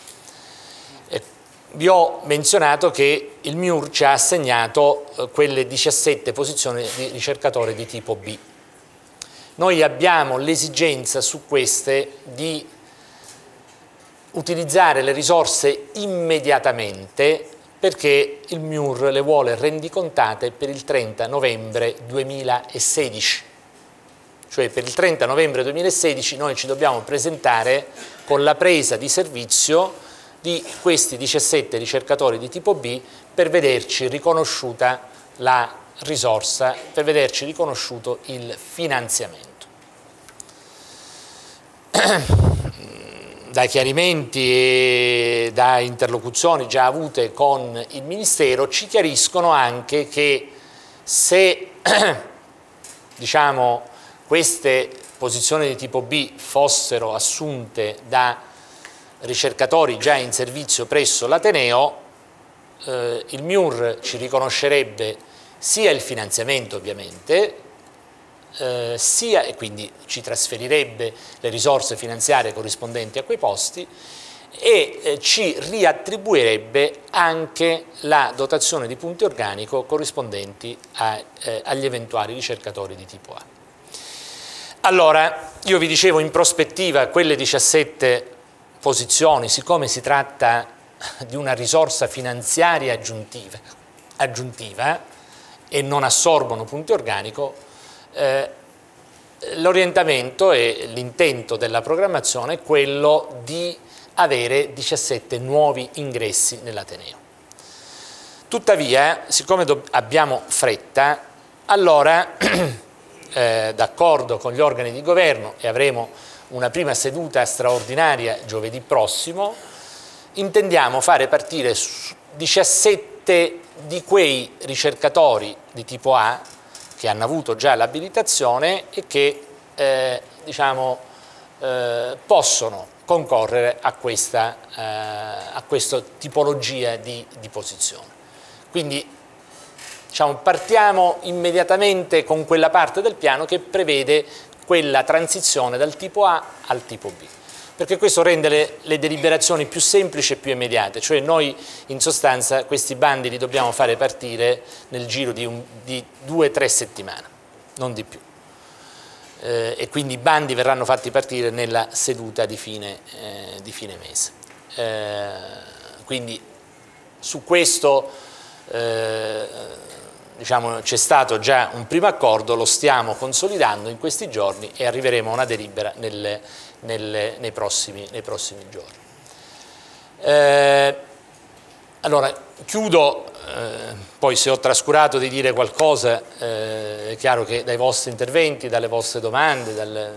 vi ho menzionato che il MIUR ci ha assegnato quelle 17 posizioni di ricercatore di tipo B. Noi abbiamo l'esigenza su queste di utilizzare le risorse immediatamente perché il MIUR le vuole rendicontate per il 30 novembre 2016. Cioè per il 30 novembre 2016 noi ci dobbiamo presentare con la presa di servizio di questi 17 ricercatori di tipo B per vederci riconosciuta la risorsa, per vederci riconosciuto il finanziamento. Da chiarimenti e da interlocuzioni già avute con il Ministero ci chiariscono anche che se diciamo, queste posizioni di tipo B fossero assunte da ricercatori già in servizio presso l'Ateneo, il MIUR ci riconoscerebbe sia il finanziamento ovviamente, sia, e quindi ci trasferirebbe le risorse finanziarie corrispondenti a quei posti e ci riattribuirebbe anche la dotazione di punti organico corrispondenti agli eventuali ricercatori di tipo A. Allora, io vi dicevo in prospettiva quelle 17 posizioni, siccome si tratta di una risorsa finanziaria aggiuntiva e non assorbono punti organico, l'orientamento e l'intento della programmazione è quello di avere 17 nuovi ingressi nell'Ateneo. Tuttavia, siccome abbiamo fretta, allora, d'accordo con gli organi di governo, e avremo una prima seduta straordinaria giovedì prossimo, intendiamo fare partire 17 di quei ricercatori di tipo A che hanno avuto già l'abilitazione e che possono concorrere a questa tipologia di posizione. Quindi partiamo immediatamente con quella parte del piano che prevede quella transizione dal tipo A al tipo B, perché questo rende le deliberazioni più semplici e più immediate, cioè noi in sostanza questi bandi li dobbiamo fare partire nel giro di 2-3 settimane, non di più. E quindi i bandi verranno fatti partire nella seduta di fine mese. Quindi su questo c'è stato già un primo accordo, lo stiamo consolidando in questi giorni e arriveremo a una delibera nei prossimi giorni. Allora, chiudo, poi se ho trascurato di dire qualcosa è chiaro che dai vostri interventi, dalle vostre domande,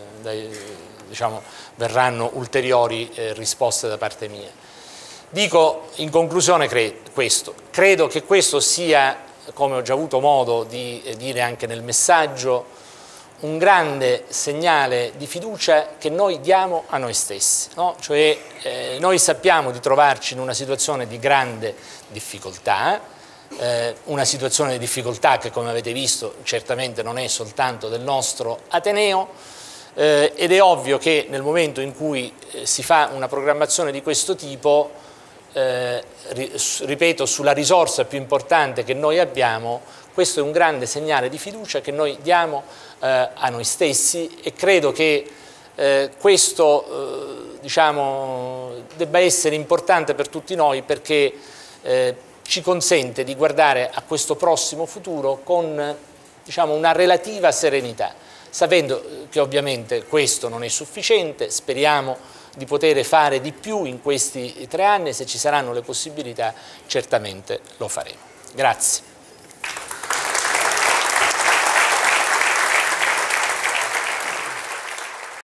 verranno ulteriori risposte da parte mia. Dico in conclusione questo, credo che questo sia, come ho già avuto modo di dire anche nel messaggio, un grande segnale di fiducia che noi diamo a noi stessi, no? Cioè noi sappiamo di trovarci in una situazione di grande difficoltà, una situazione di difficoltà che, come avete visto, certamente non è soltanto del nostro Ateneo, ed è ovvio che nel momento in cui si fa una programmazione di questo tipo, ripeto, sulla risorsa più importante che noi abbiamo, questo è un grande segnale di fiducia che noi diamo a noi stessi, e credo che questo debba essere importante per tutti noi, perché ci consente di guardare a questo prossimo futuro con una relativa serenità, sapendo che ovviamente questo non è sufficiente. Speriamo di poter fare di più in questi 3 anni, e se ci saranno le possibilità certamente lo faremo. Grazie.